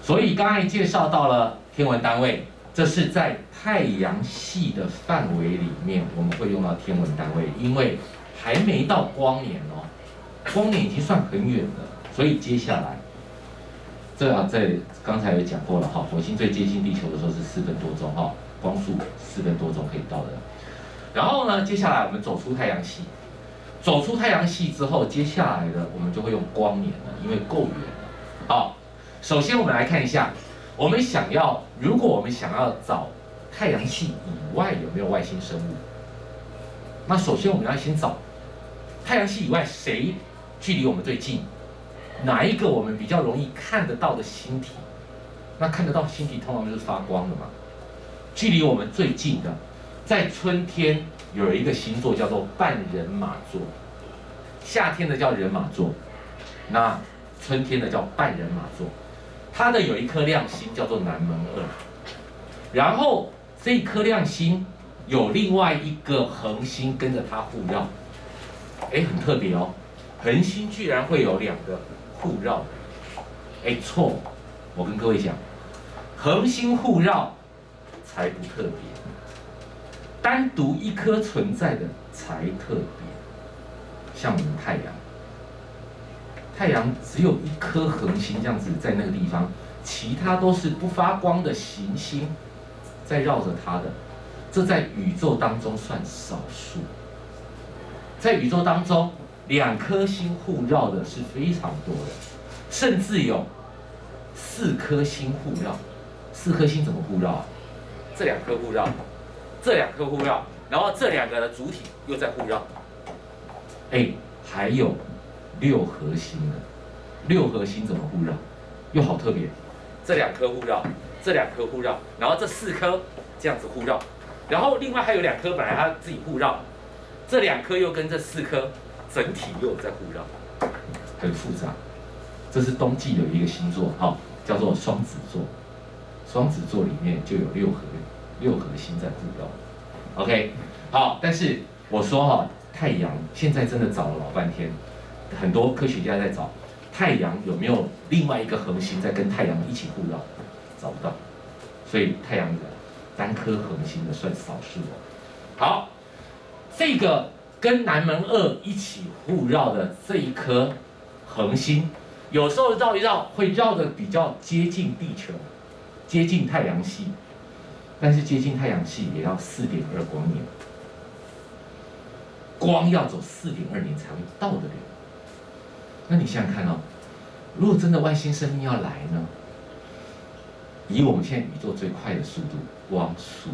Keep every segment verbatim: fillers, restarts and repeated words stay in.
所以刚才介绍到了天文单位，这是在太阳系的范围里面，我们会用到天文单位，因为还没到光年哦，光年已经算很远了，所以接下来，这啊在刚才有讲过了哈，火星最接近地球的时候是四分多钟哈，光速四分多钟可以到的。然后呢，接下来我们走出太阳系，走出太阳系之后，接下来的我们就会用光年了，因为够远了。好，首先我们来看一下，我们想要，如果我们想要找太阳系以外有没有外星生物，那首先我们要先找太阳系以外谁距离我们最近，哪一个我们比较容易看得到的星体？那看得到星体通常就是发光的嘛。距离我们最近的，在春天有一个星座叫做半人马座，夏天的叫人马座，那春天的叫半人马座。它的有一颗亮星叫做南门二，然后这一颗亮星有另外一个恒星跟着它互绕，哎，很特别哦，恒星居然会有两个互绕，哎，错，我跟各位讲，恒星互绕才不特别，单独一颗存在的才特别，像我们太阳。太阳只有一颗恒星这样子在那个地方，其他都是不发光的行星在绕着它的，这在宇宙当中算少数。在宇宙当中，两颗星互绕的是非常多的，甚至有四颗星互绕。四颗星怎么互绕啊？这两颗互绕，这两颗互绕，然后这两个的主体又在互绕。哎，还有六合星呢，六合星怎么互绕？又好特别，这两颗互绕，这两颗互绕，然后这四颗这样子互绕，然后另外还有两颗本来它自己互绕，这两颗又跟这四颗整体又在互绕，很复杂。这是冬季有一个星座哈、哦，叫做双子座，双子座里面就有六合六合星在互绕。OK， 好，但是我说哈、哦，太阳现在真的找了老半天。很多科学家在找太阳有没有另外一个恒星在跟太阳一起互绕，找不到，所以太阳的单颗恒星的算少数哦。好，这个跟南门二一起互绕的这一颗恒星，有时候绕一绕会绕得比较接近地球，接近太阳系，但是接近太阳系也要四点二光年，光要走四点二年才会到得了。那你想想看哦，如果真的外星生命要来呢？以我们现在宇宙最快的速度，光速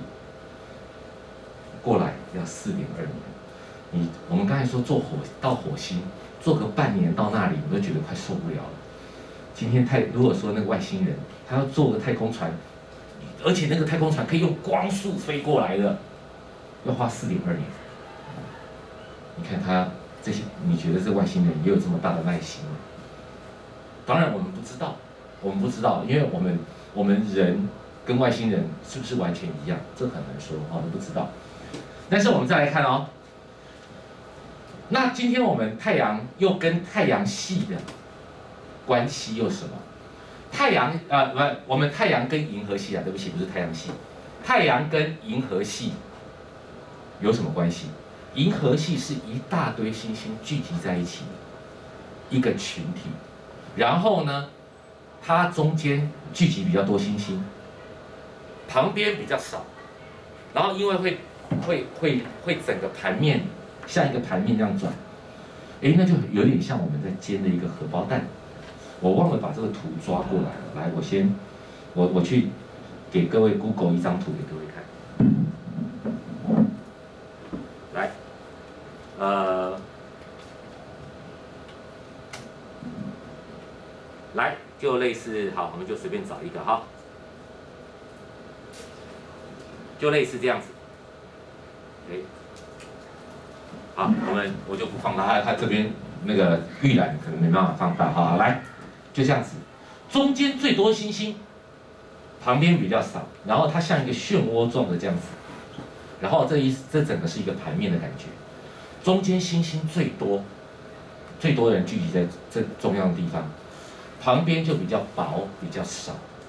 过来要四点二年。你我们刚才说坐火到火星，坐个半年到那里，我都觉得快受不了了。今天太如果说那个外星人他要坐个太空船，而且那个太空船可以用光速飞过来的，要花四点二年。你看他。这些你觉得这外星人也有这么大的耐心吗？当然我们不知道，我们不知道，因为我们我们人跟外星人是不是完全一样，这很难说，我们不知道。但是我们再来看哦，那今天我们太阳又跟太阳系的关系又什么？太阳呃不，我们太阳跟银河系啊，对不起，不是太阳系，太阳跟银河系有什么关系？银河系是一大堆星星聚集在一起的一个群体，然后呢，它中间聚集比较多星星，旁边比较少，然后因为会会会会整个盘面像一个盘面这样转，哎，那就有点像我们在煎的一个荷包蛋。我忘了把这个图抓过来了，来，我先我我去给各位 Google 一张图给各位看。来，呃，来，就类似，好，我们就随便找一个哈，就类似这样子，哎，好，我们我就不放大，它它这边那个预览可能没办法放大，好，来，就这样子，中间最多星星，旁边比较少，然后它像一个漩涡状的这样子。然后这一这整个是一个盘面的感觉，中间星星最多，最多人聚集在这中央的地方，旁边就比较薄比较少，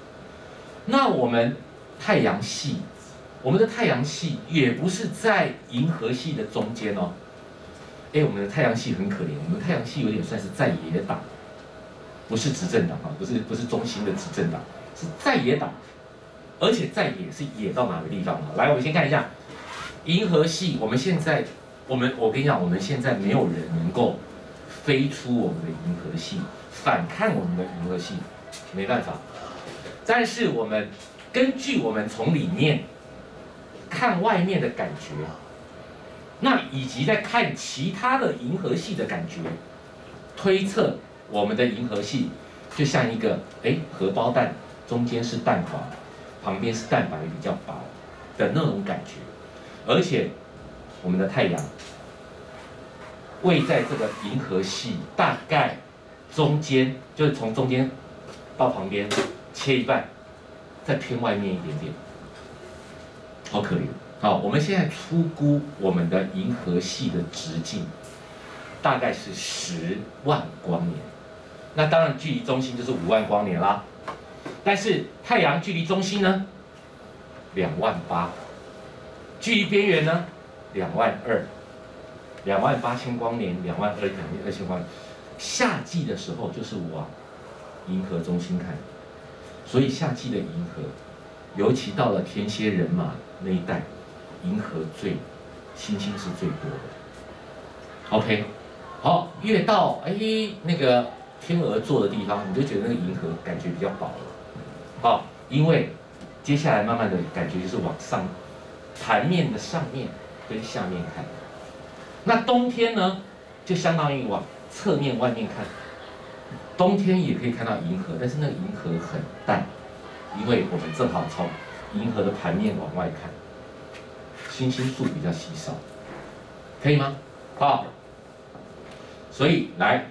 那我们太阳系，我们的太阳系也不是在银河系的中间哦。哎，我们的太阳系很可怜，我们的太阳系有点算是在野党，不是执政党啊，不是不是中心的执政党，是在野党，而且在野是野到哪个地方啊？来，我们先看一下银河系，我们现在，我们我跟你讲，我们现在没有人能够飞出我们的银河系，反抗我们的银河系，没办法。但是我们根据我们从里面看外面的感觉，那以及在看其他的银河系的感觉，推测我们的银河系就像一个哎荷包蛋，中间是蛋黄，旁边是蛋白比较薄的那种感觉，而且我们的太阳位在这个银河系大概中间，就是从中间到旁边切一半，再偏外面一点点，好可怜。好，我们现在初估我们的银河系的直径大概是十万光年，那当然距离中心就是五万光年啦。但是太阳距离中心呢，两万八，距离边缘呢，两万二，两万八千光年，两万二两万二千光年。夏季的时候就是往银河中心看，所以夏季的银河，尤其到了天蝎人马那一带，银河最星星是最多的。OK， 好，越到哎那个天鹅座的地方，你就觉得那个银河感觉比较薄了。好，因为接下来慢慢的感觉就是往上，盘面的上面跟下面看。那冬天呢，就相当于往侧面外面看。冬天也可以看到银河，但是那个银河很淡，因为我们正好从银河的盘面往外看，星星数比较稀少，可以吗？好，所以来，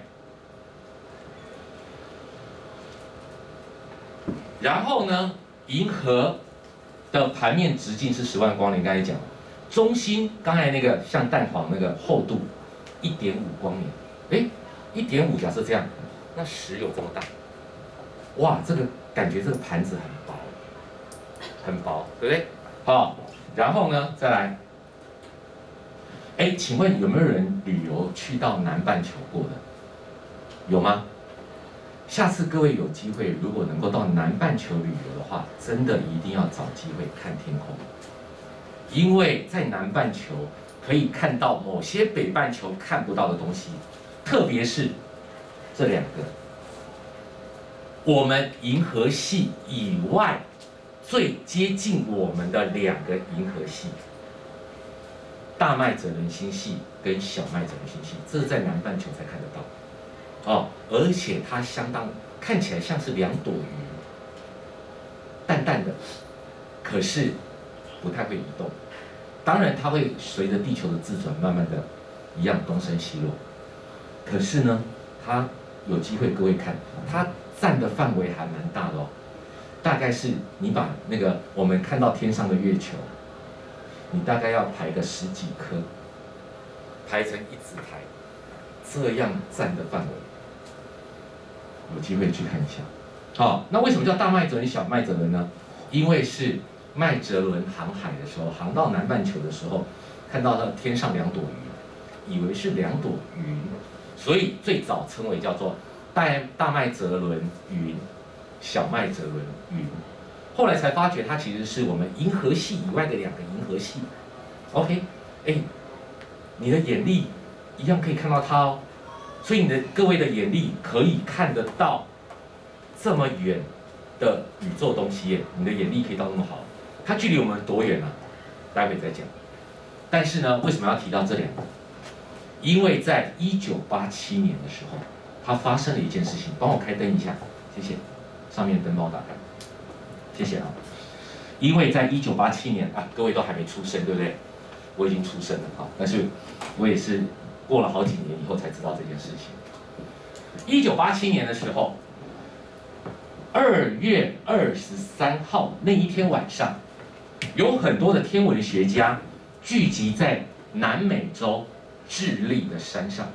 然后呢，银河的盘面直径是十万光年，刚才讲了，中心刚才那个像蛋黄那个厚度一点五光年，哎，一点五假设这样。那十有这么大，哇，这个感觉这个盘子很薄，很薄，对不对？好，然后呢，再来，哎，请问有没有人旅游去到南半球过的？有吗？下次各位有机会，如果能够到南半球旅游的话，真的一定要找机会看天空，因为在南半球可以看到某些北半球看不到的东西，特别是这两个，我们银河系以外最接近我们的两个银河系，大麦哲伦星系跟小麦哲伦星系，这是在南半球才看得到，哦，而且它相当看起来像是两朵云，淡淡的，可是不太会移动，当然它会随着地球的自转，慢慢的一样东升西落，可是呢，它有机会各位看，它占的范围还蛮大的哦。大概是你把那个我们看到天上的月球，你大概要排个十几颗，排成一字排，这样占的范围，有机会去看一下。好，那为什么叫大麦哲伦、小麦哲伦呢？因为是麦哲伦航海的时候，航到南半球的时候，看到了天上两朵云，以为是两朵云。所以最早称为叫做大大麦哲伦云、小麦哲伦云，后来才发觉它其实是我们银河系以外的两个银河系。OK， 哎，你的眼力一样可以看到它哦，所以你的各位的眼力可以看得到这么远的宇宙东西耶，你的眼力可以到那么好，它距离我们多远啊？待会再讲。但是呢，为什么要提到这两个？因为在一九八七年的时候，它发生了一件事情，帮我开灯一下，谢谢，上面灯帮我打开，谢谢啊。因为在一九八七年啊，各位都还没出生，对不对？我已经出生了哈，但是我也是过了好几年以后才知道这件事情。一九八七年的时候，二月二十三号那一天晚上，有很多的天文学家聚集在南美洲智利的山上。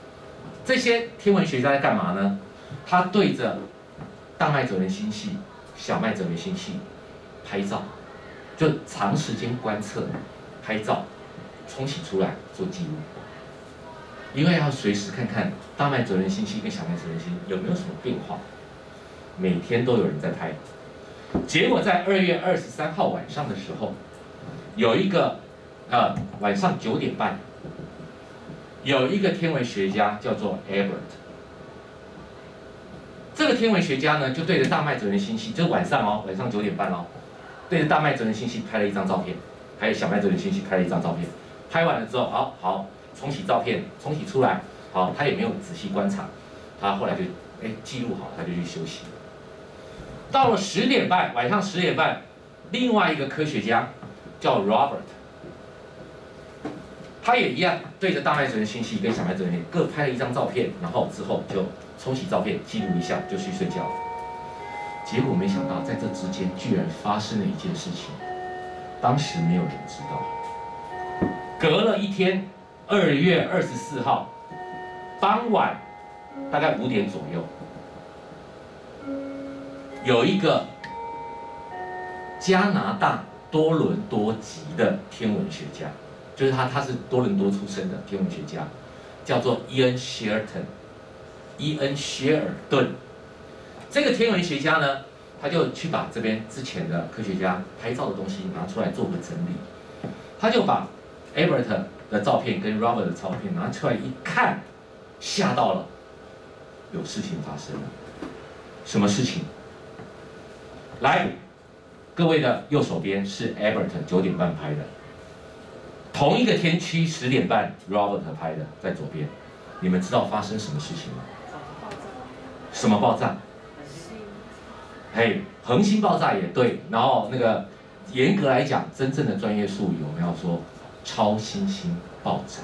这些天文学家在干嘛呢？他对着大麦哲伦星系小麦哲伦星系拍照，就长时间观测、拍照、冲洗出来做记录，因为要随时看看大麦哲伦星系跟小麦哲伦星系有没有什么变化，每天都有人在拍。结果在二月二十三号晚上的时候，有一个呃晚上九点半，有一个天文学家叫做 Ebert。这个天文学家呢，就对着大麦哲伦星系，就是晚上哦，晚上九点半哦，对着大麦哲伦星系拍了一张照片，还有小麦哲伦星系拍了一张照片。拍完了之后，好好重洗照片，重洗出来，好，他也没有仔细观察，他后来就哎记录好，他就去休息了。到了十点半，晚上十点半，另外一个科学家叫 Robert， 他也一样对着大麦哲伦星系跟小麦哲伦星系各拍了一张照片，然后之后就冲洗照片，记录一下就去睡觉了。结果没想到，在这之间居然发生了一件事情，当时没有人知道。隔了一天，二月二十四号傍晚，大概五点左右，有一个加拿大多伦多籍的天文学家，就是他，他是多伦多出生的天文学家，叫做伊恩·谢尔顿。伊恩·谢尔顿，这个天文学家呢，他就去把这边之前的科学家拍照的东西拿出来做个整理，他就把 Ebert 的照片跟 Robert 的照片拿出来一看，吓到了，有事情发生了。什么事情？来，各位的右手边是 Ebert 九点半拍的，同一个天区十点半 Robert 拍的，在左边。你们知道发生什么事情吗？什么爆炸？嘿，恒星爆炸也对。然后那个严格来讲，真正的专业术语我们要说超新星爆炸。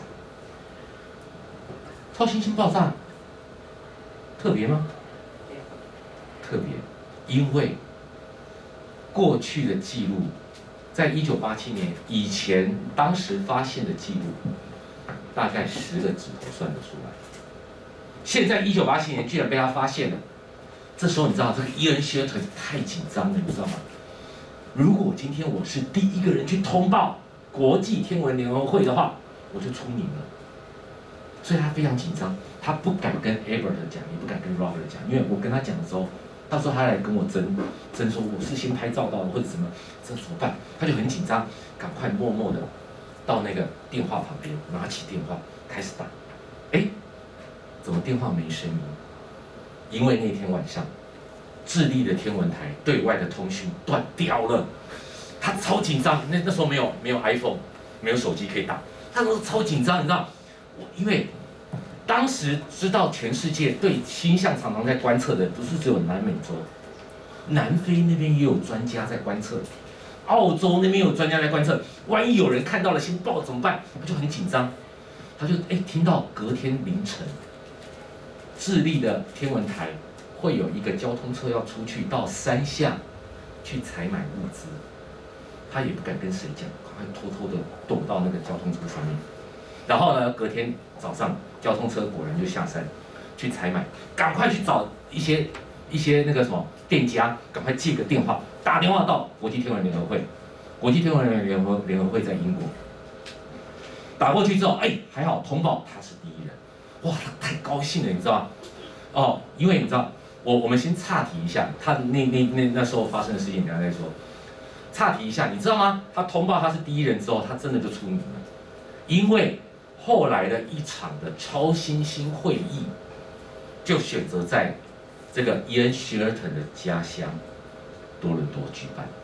超新星爆炸特别吗？特别，因为过去的记录，在一九八七年以前，当时发现的记录，大概十个指头算得出来。现在一九八七年居然被他发现了，这时候你知道这个伊恩·谢尔顿太紧张了，你知道吗？如果今天我是第一个人去通报国际天文联合会的话，我就出名了。所以他非常紧张，他不敢跟 Ebert 讲，也不敢跟 Robert 讲，因为我跟他讲的时候，到时候他来跟我争争说我是先拍照到的或者什么，这怎么办？他就很紧张，赶快默默的到那个电话旁边，拿起电话开始打。哎，怎么电话没声音？因为那天晚上，智利的天文台对外的通讯断掉了，他超紧张。那那时候没有没有 iPhone， 没有手机可以打，他说超紧张，你知道，我因为当时知道全世界对星象常常在观测的，不是只有南美洲，南非那边也有专家在观测，澳洲那边有专家在观测。万一有人看到了星爆怎么办？他就很紧张，他就哎听到隔天凌晨，智利的天文台会有一个交通车要出去到山下去采买物资，他也不敢跟谁讲，赶快偷偷的躲到那个交通车上面。然后呢，隔天早上交通车果然就下山去采买，赶快去找一些一些那个什么店家，赶快借个电话，打电话到国际天文联合会。国际天文联合联合会在英国，打过去之后，哎，还好通报他是第一人，哇，他太高兴了，你知道吗？哦，因为你知道，我我们先岔题一下，他那那那那时候发生的事情，等下再说。岔题一下，你知道吗？他通报他是第一人之后，他真的就出名了，因为后来的一场的超新星会议，就选择在这个伊恩·谢尔顿的家乡多伦多举办。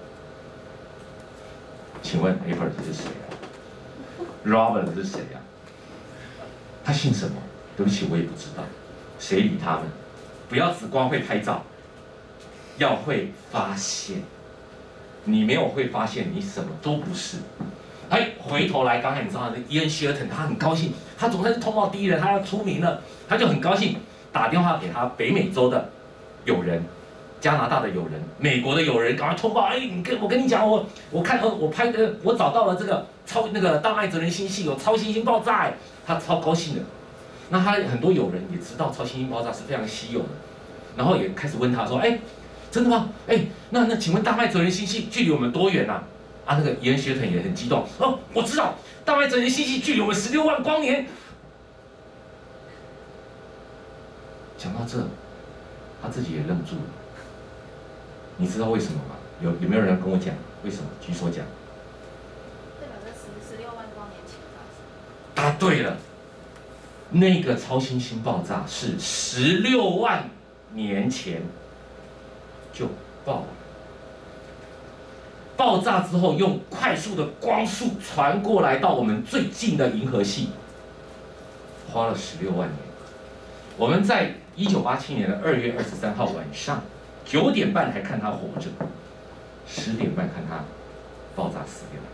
请问 Ebert 是谁啊 ？Robert 是谁啊？他姓什么？对不起，我也不知道。谁理他们？不要只光会拍照，要会发现。你没有会发现，你什么都不是。哎，回头来，刚才你知道那伊恩·谢尔顿，他很高兴，他总算是通报第一人，他要出名了，他就很高兴，打电话给他北美洲的友人。加拿大的友人，美国的友人，赶快通报！哎，你跟我跟你讲，我我看呃，我拍呃，我找到了这个超那个大麦哲伦星系有超新星爆炸，哎，他超高兴的。那他很多友人也知道超新星爆炸是非常稀有的，然后也开始问他说，哎， 真的吗？哎，那那请问大麦哲伦星系距离我们多远啊？啊，那个伊恩·薛腾也很激动。哦，我知道，大麦哲伦星系距离我们十六万光年。讲到这，他自己也愣住了。你知道为什么吗？有有没有人跟我讲为什么？举手讲。 代表在十十六万光年前发生。 答对了，那个超新星爆炸是十六万年前就爆了。爆炸之后，用快速的光速传过来到我们最近的银河系，花了十六万年。我们在一九八七年的二月二十三号晚上九点半还看它活着，十点半看它爆炸死掉。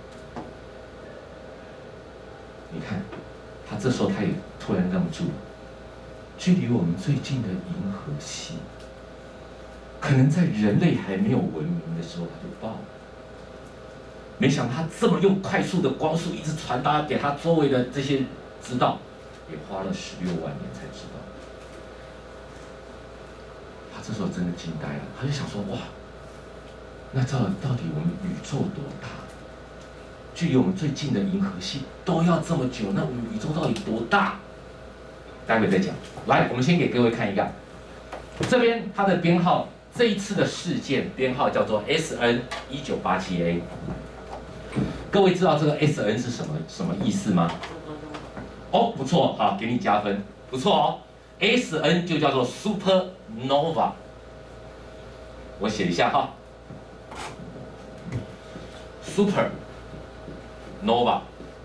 你看，他这时候他也突然愣住了，距离我们最近的银河系，可能在人类还没有文明的时候它就爆了。没想到他这么用快速的光速一直传达给他周围的这些知道，也花了十六万年才知道。他这时候真的惊呆了，他就想说：哇，那到到底我们宇宙多大？距离我们最近的银河系都要这么久，那我们宇宙到底多大？待会再讲。来，我们先给各位看一个，这边它的编号，这一次的事件编号叫做 S N 一九八七 A。各位知道这个 S N 是什么什么意思吗？哦，不错，好，给你加分，不错哦。S N 就叫做 supernova， 我写一下哈 ，super。nova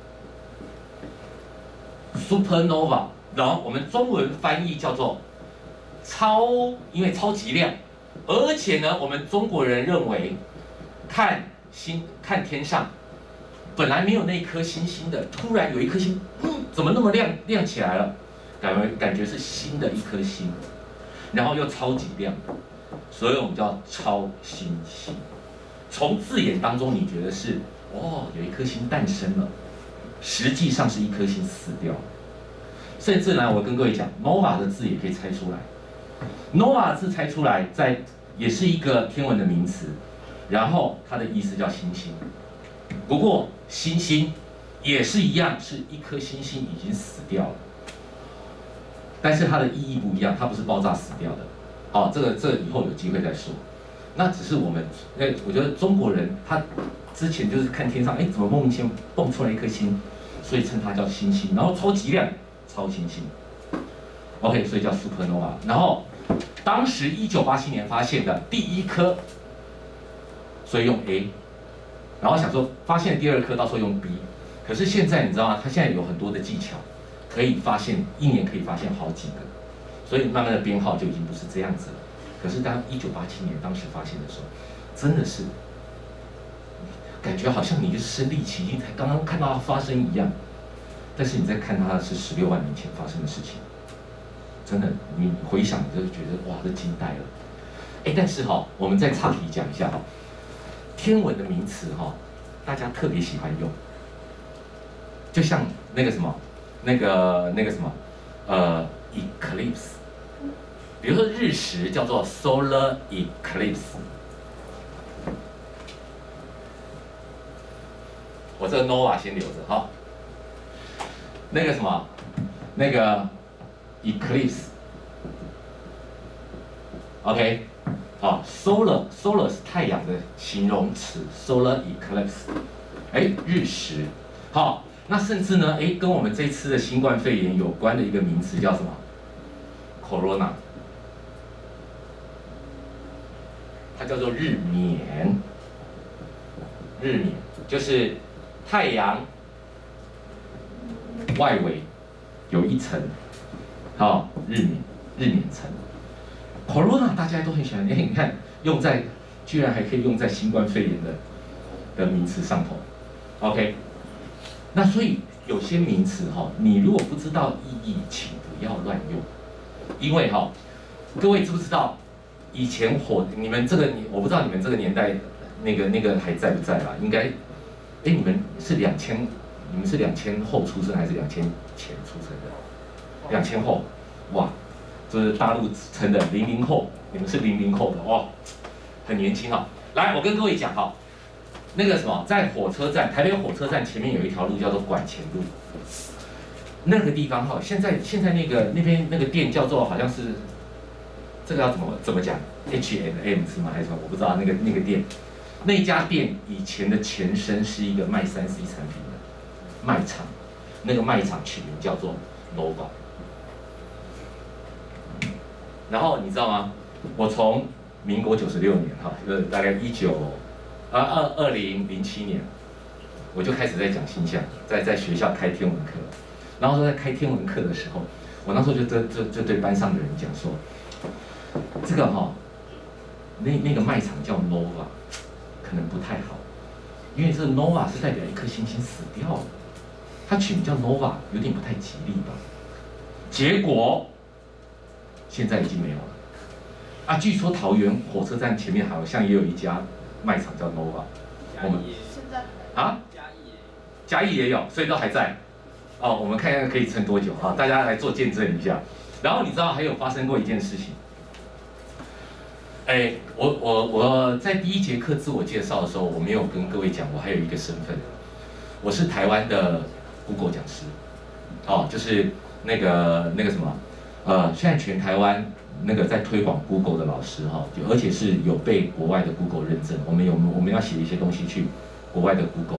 supernova， 然后我们中文翻译叫做超，因为超级亮，而且呢，我们中国人认为看星看天上本来没有那颗星星的，突然有一颗星，嗯，怎么那么亮亮起来了？感觉感觉是新的一颗星，然后又超级亮，所以我们叫超新星。从字眼当中，你觉得是？哦，有一颗星诞生了，实际上是一颗星死掉了。甚至呢，我跟各位讲 ，nova 的字也可以猜出来。nova 字猜出来，在也是一个天文的名词，然后它的意思叫星星。不过星星也是一样，是一颗星星已经死掉了，但是它的意义不一样，它不是爆炸死掉的。好、哦，这个这个、以后有机会再说。那只是我们，那我觉得中国人他之前就是看天上，哎，怎么莫名其妙蹦出来一颗星，所以称它叫星星，然后超级亮，超新星。OK， 所以叫 supernova。然后当时一九八七年发现的第一颗，所以用 A， 然后想说发现第二颗，到时候用 B。可是现在你知道吗？它现在有很多的技巧，可以发现一年可以发现好几个，所以慢慢的编号就已经不是这样子了。可是当一九八七年当时发现的时候，真的是感觉好像你就是身临其境，才刚刚看到它发生一样。但是你在看它是十六万年前发生的事情，真的，你回想你就觉得哇，这惊呆了。哎，但是哈、哦，我们再岔题讲一下哈、哦，天文的名词哈、哦，大家特别喜欢用，就像那个什么，那个那个什么，呃 ，eclipse。比如说日食叫做 solar eclipse， 我这个 nova 先留着哈。那个什么，那个 eclipse，OK， 好 ，solar solar 是太阳的形容词 ，solar eclipse， 哎，日食，好，那甚至呢，哎，跟我们这次的新冠肺炎有关的一个名词叫什么 ？corona。它叫做日冕，日冕就是太阳外围有一层，好、哦、日冕日冕层。Corona 大家都很喜欢，哎，你看用在居然还可以用在新冠肺炎的的名词上头 ，OK。那所以有些名词哈、哦，你如果不知道意义，请不要乱用，因为哈、哦，各位知不知道？以前火，你们这个你我不知道你们这个年代那个那个还在不在啦？应该，哎，你们是两千，你们是两千后出生还是两千前出生的？两千后，哇，这是大陆称的零零后你们是零零后的哇，很年轻哈。来，我跟各位讲哈，那个什么，在火车站，台北火车站前面有一条路叫做管前路，那个地方哈，现在现在那个那边那个店叫做好像是，这个要怎么怎么讲 ？H and M 是吗？还是什么？我不知道那个那个店，那家店以前的前身是一个卖三 C 产品的卖场，那个卖场取名叫做 Nova。然后你知道吗？我从民国九十六年哈，呃，大概一九啊二二零零七年，我就开始在讲星象，在在学校开天文课。然后说在开天文课的时候，我那时候就对就就对班上的人讲说，这个哈、哦，那那个卖场叫 Nova， 可能不太好，因为这个 Nova 是代表一颗星星死掉了，它取名叫 Nova 有点不太吉利吧。结果现在已经没有了。啊，据说桃园火车站前面好像也有一家卖场叫 Nova， 我们现在啊，嘉义也有，所以都还在。哦，我们看看可以撑多久啊？大家来做见证一下。然后你知道还有发生过一件事情，哎，我我我在第一节课自我介绍的时候，我没有跟各位讲，我还有一个身份，我是台湾的 Google 讲师，哦，就是那个那个什么，呃，现在全台湾那个在推广 Google 的老师哈，就而且是有被国外的 Google 认证，我们有我们要写一些东西去国外的 Google。